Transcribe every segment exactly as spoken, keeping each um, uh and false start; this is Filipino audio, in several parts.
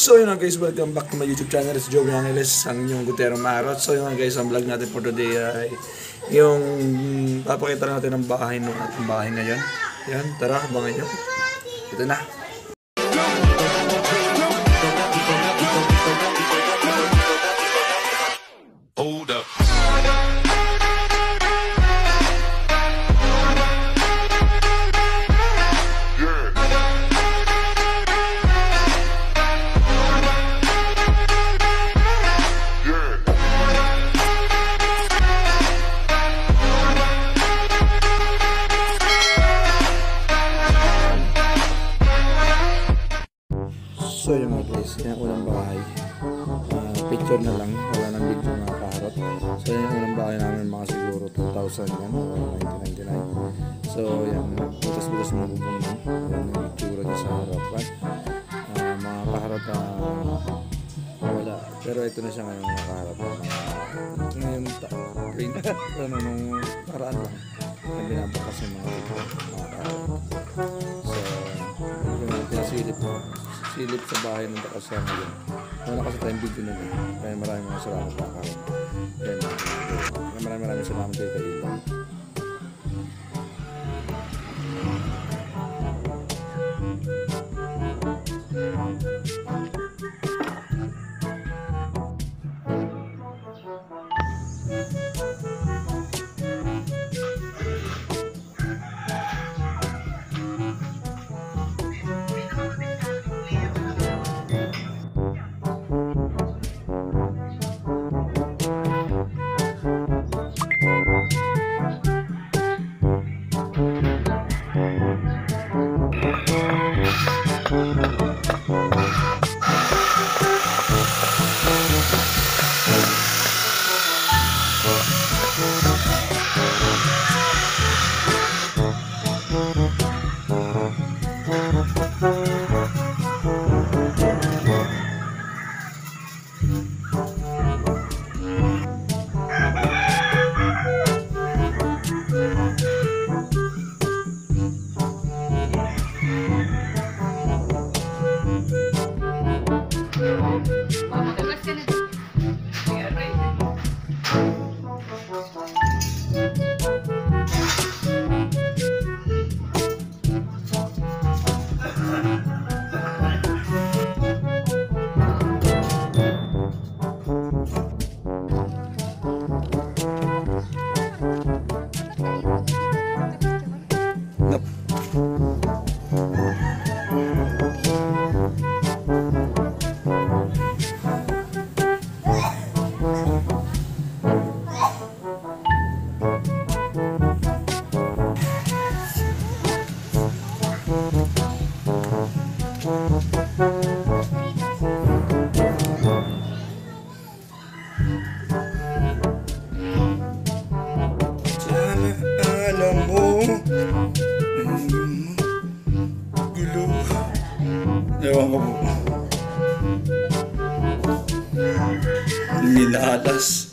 So yun nga guys, welcome back to my YouTube channel. It's Joey Angeles, ang inyong Gutero Marot. So yun nga guys, ang vlog natin for today ay yung papakita natin ng bahay nung ating bahay ngayon. Yan, tara, abangan nyo. Ito na. Hold up. So yun mga guys, yan ang unang bahay. Uh, picture na lang, wala nang video mga kaharot. So yan ang unang bahay namin, mga siguro two thousand yan, nineteen ninety-nine. So yan, butas-butas mga bubong yan. Yan yung itsura niya sa harapan. Uh, mga kaharot na uh, wala. Pero ito na siya ngayon mga kaharot. Uh, ngayon, rain, ano, nung paraan lang. Yung binabakas yung mga ito, mga kaharot. So, yung pinasilip mo. Silip sa bahay ng Takasya ngayon. Wala kasi tayong video na yun. Kaya maraming mga salamat mga karon. Yan. Maraming maraming salamat kayo kayo. Alam mo, gulo. Ewan ko po. Minalas.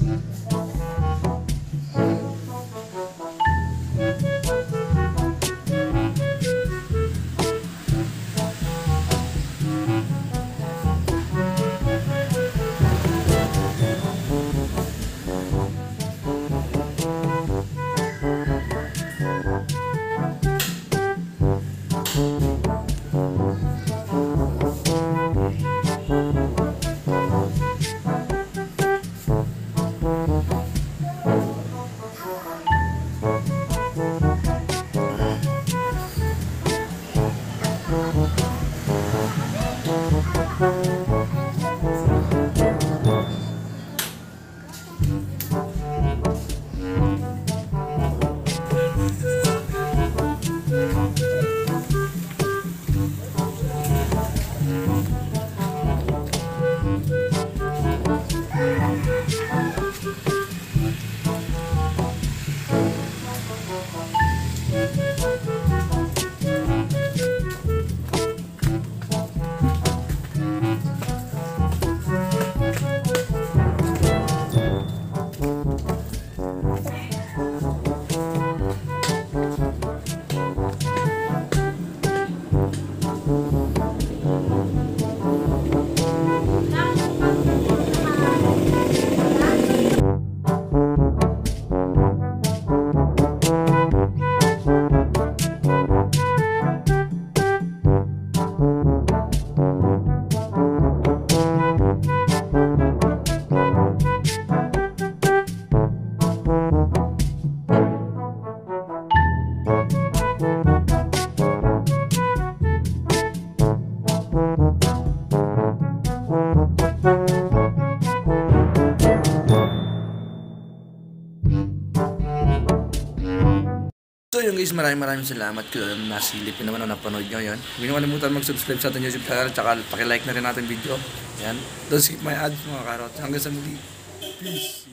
So yun guys, maraming maraming salamat kung nasilipin naman ang napanood nyo yun. Huwag nyo kalimutan mag-subscribe sa ating YouTube channel, tsaka pakilike na rin natin video. Yan. Don't skip my ads mga karot. Hanggang sa muli. Peace.